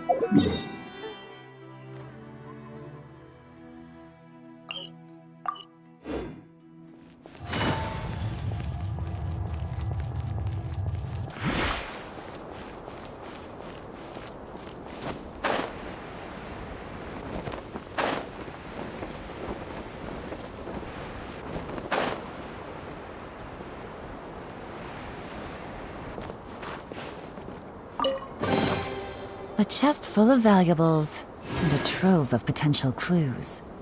A chest full of valuables, and a trove of potential clues.